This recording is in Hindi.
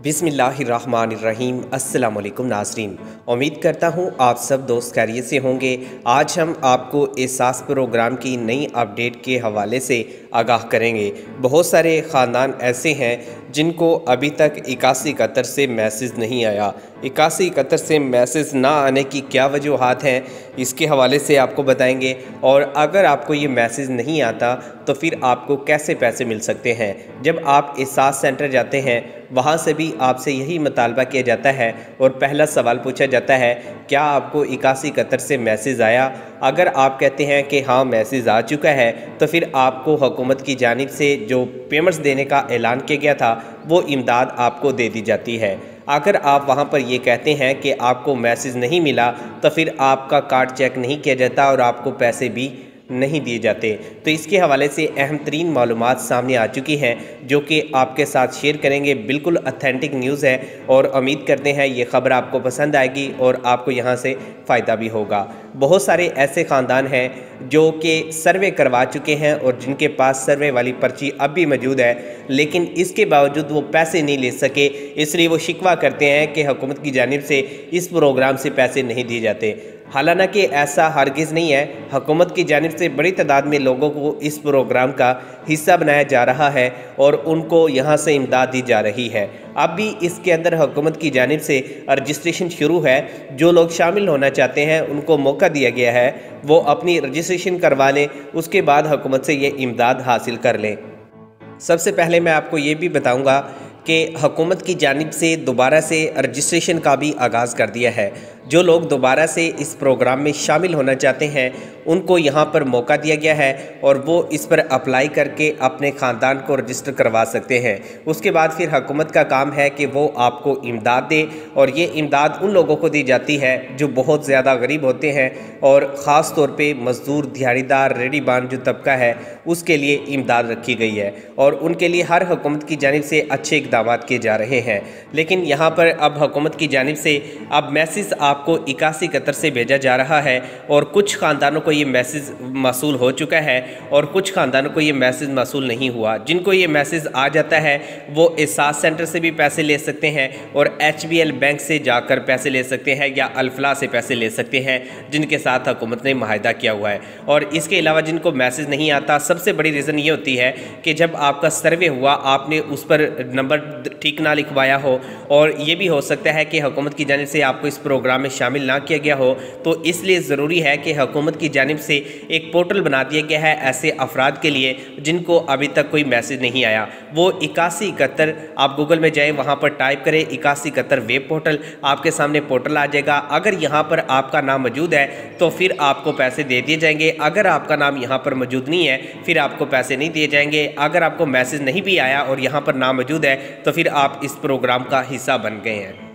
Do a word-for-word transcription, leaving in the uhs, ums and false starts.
बिस्मिल्लाहिर्रहमानिर्रहीम। अस्सलाम वालेकुम नाज़रीन, उम्मीद करता हूँ आप सब दोस्त खैरियत से होंगे। आज हम आपको एहसास प्रोग्राम की नई अपडेट के हवाले से आगाह करेंगे। बहुत सारे ख़ानदान ऐसे हैं जिनको अभी तक इक्यासी इकहत्तर से मैसेज नहीं आया। इक्यासी इकहत्तर से मैसेज ना आने की क्या वजूहात हैं, इसके हवाले से आपको बताएंगे। और अगर आपको ये मैसेज नहीं आता तो फिर आपको कैसे पैसे मिल सकते हैं। जब आप एहसास सेंटर जाते हैं वहाँ से भी आपसे यही मुतालबा किया जाता है और पहला सवाल पूछा जाता है, क्या आपको इक्यासी इकहत्तर से मैसेज आया। अगर आप कहते हैं कि हाँ मैसेज आ चुका है तो फिर आपको हुकूमत की जानिब से जो पेमेंट्स देने का ऐलान किया गया था वो इमदाद आपको दे दी जाती है। अगर आप वहाँ पर ये कहते हैं कि आपको मैसेज नहीं मिला तो फिर आपका कार्ड चेक नहीं किया जाता और आपको पैसे भी नहीं दिए जाते। तो इसके हवाले से अहम तरीन मालूमात सामने आ चुकी हैं जो कि आपके साथ शेयर करेंगे। बिल्कुल ऑथेंटिक न्यूज़ है और उम्मीद करते हैं ये ख़बर आपको पसंद आएगी और आपको यहाँ से फ़ायदा भी होगा। बहुत सारे ऐसे ख़ानदान हैं जो कि सर्वे करवा चुके हैं और जिनके पास सर्वे वाली पर्ची अब भी मौजूद है, लेकिन इसके बावजूद वो पैसे नहीं ले सके। इसलिए वो शिकवा करते हैं कि हुकूमत की जानिब से इस प्रोग्राम से पैसे नहीं दिए जाते। हालांकि ऐसा हरगिज़ नहीं है। हुकूमत की जानिब से बड़ी तादाद में लोगों को इस प्रोग्राम का हिस्सा बनाया जा रहा है और उनको यहाँ से इमदाद दी जा रही है। अब भी इसके अंदर हुकूमत की जानिब से रजिस्ट्रेशन शुरू है। जो लोग शामिल होना चाहते हैं उनको मौका दिया गया है, वो अपनी रजिस्ट्रेशन करवा लें, उसके बाद हुकूमत से ये इमदाद हासिल कर लें। सबसे पहले मैं आपको ये भी बताऊँगा कि हुकूमत की जानिब से दोबारा से रजिस्ट्रेशन का भी आगाज़ कर दिया है। जो लोग दोबारा से इस प्रोग्राम में शामिल होना चाहते हैं उनको यहाँ पर मौका दिया गया है और वो इस पर अप्लाई करके अपने ख़ानदान को रजिस्टर करवा सकते हैं। उसके बाद फिर हुकूमत का काम है कि वो आपको इमदाद दे और ये इमदाद उन लोगों को दी जाती है जो बहुत ज़्यादा गरीब होते हैं और ख़ास तौर पे मज़दूर, दिहाड़ीदार, रेहड़ीबान जो तबका है उसके लिए इमदाद रखी गई है और उनके लिए हर हुकूमत की जानिब से अच्छे इक़दाम किए जा रहे हैं। लेकिन यहाँ पर अब हुकूमत की जानिब से अब मैसेज आपको इक्यासी इकहत्तर से भेजा जा रहा है और कुछ ख़ानदानों को ये मैसेज मसूल हो चुका है और कुछ ख़ानदानों को ये मैसेज मसूल नहीं हुआ। जिनको ये मैसेज आ जाता है वो एहसास सेंटर से भी पैसे ले सकते हैं और एच बी एल बैंक से जाकर पैसे ले सकते हैं या अल्फला से पैसे ले सकते हैं जिनके साथ हुकूमत ने माहिदा किया हुआ है। और इसके अलावा जिनको मैसेज नहीं आता, सबसे बड़ी रीज़न ये होती है कि जब आपका सर्वे हुआ आपने उस पर नंबर ठीक ना लिखवाया हो और ये भी हो सकता है कि हुकूमत की जानिब से आपको इस प्रोग्राम में शामिल ना किया गया हो। तो इसलिए ज़रूरी है कि हुकूमत की जानिब से एक पोर्टल बना दिया गया है ऐसे अफराद के लिए जिनको अभी तक कोई मैसेज नहीं आया। वो इक्यासी इकहत्तर, आप गूगल में जाएँ, वहाँ पर टाइप करें इक्यासी इकहत्तर वेब पोर्टल, आपके सामने पोर्टल आ जाएगा। अगर यहाँ पर आपका नाम मौजूद है तो फिर आपको पैसे दे दिए जाएंगे। अगर आपका नाम यहाँ पर मौजूद नहीं है फिर आपको पैसे नहीं दिए जाएंगे। अगर आपको मैसेज नहीं भी आया और यहाँ पर नाम मौजूद है तो फिर आप इस प्रोग्राम का हिस्सा बन गए हैं।